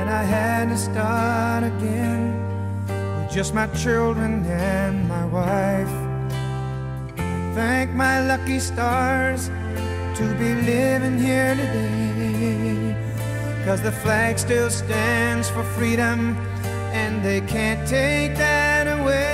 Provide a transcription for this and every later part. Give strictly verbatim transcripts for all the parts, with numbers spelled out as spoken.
and I had to start again with just my children and my wife. I thank my lucky stars to be living here today, 'cause the flag still stands for freedom and they can't take that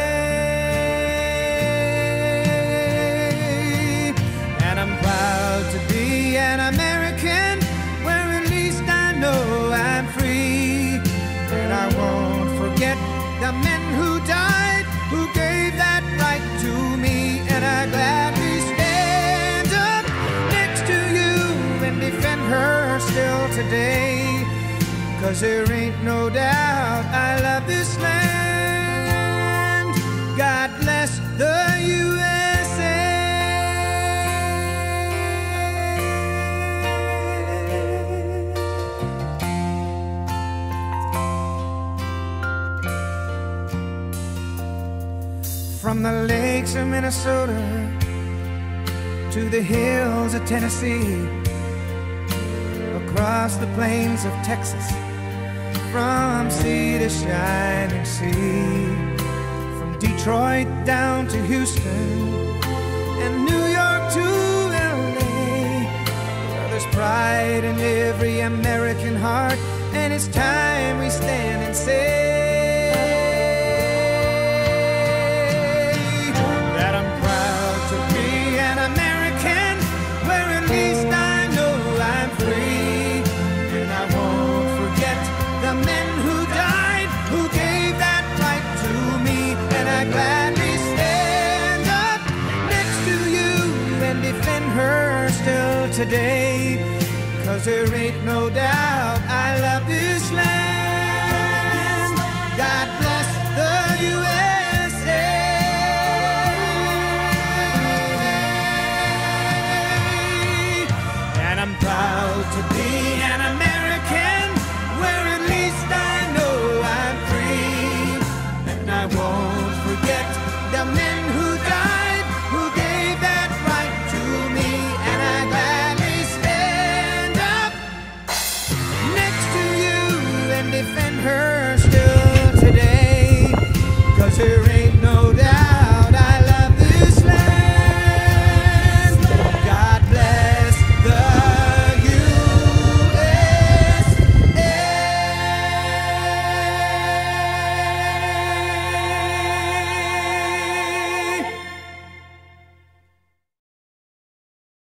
away. And I'm proud to be an American, where at least I know I'm free. And I won't forget the men who died, who gave that right to me. And I gladly stand up next to you and defend her still today, 'cause there ain't no doubt I love this land. God bless the U S A. From the lakes of Minnesota to the hills of Tennessee, across the plains of Texas, from sea to shining sea, from Detroit down to Houston and New York to L A. Well, there's pride in every American heart, and it's time we stand and say that I'm proud to be an American, where at least I know I'm free. And I won't forget the men who died, who gave that right to me. And I gladly stand up next to you and defend her still today, 'cause there ain't no doubt I love this land.